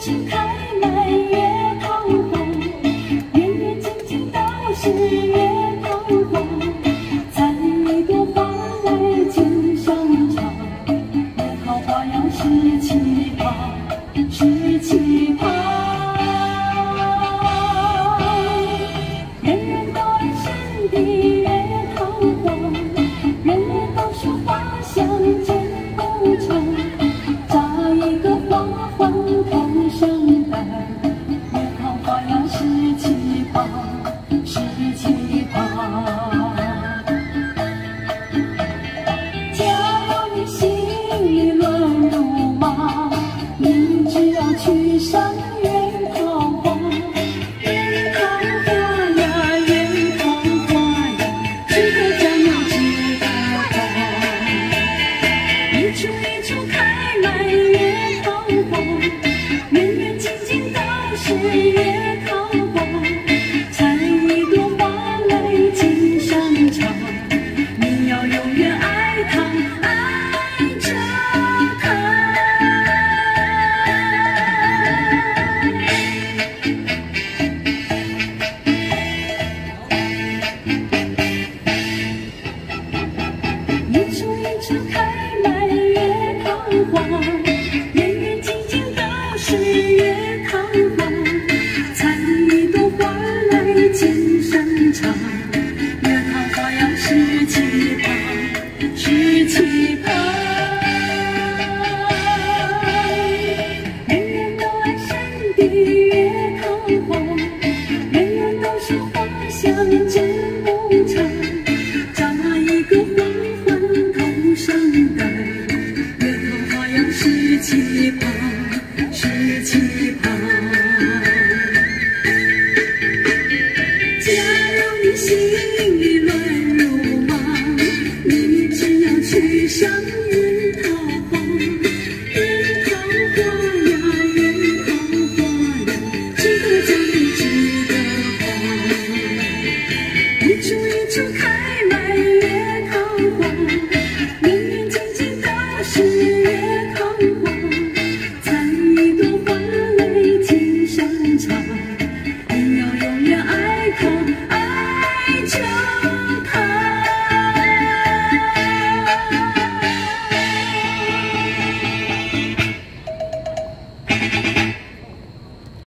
春开满月桃花，远远近近都是月桃花。采一朵花来锦上插，月桃花要十七八，十七八。人人都爱神的月桃花，人人都说花香真不长。扎一个花环头上戴，月桃花要十七八，十七八。假如你心里乱如麻，你只要去赏月桃花。月桃花呀，月桃花呀，知得佳鸟知得花。一处一处开满月桃花，远远近近都是月桃花。采一朵花来锦上插，你要永远爱它，爱着它。一处一处开满月桃花，远远近近都是月桃花。采一朵花来锦上插，月桃花要十七八，十七八。人人都爱神的月桃花，人人都说花香真不长。扎一个花环头上戴，月桃花要十七八，十七八。假如你心里乱如麻，你只要去赏月桃花。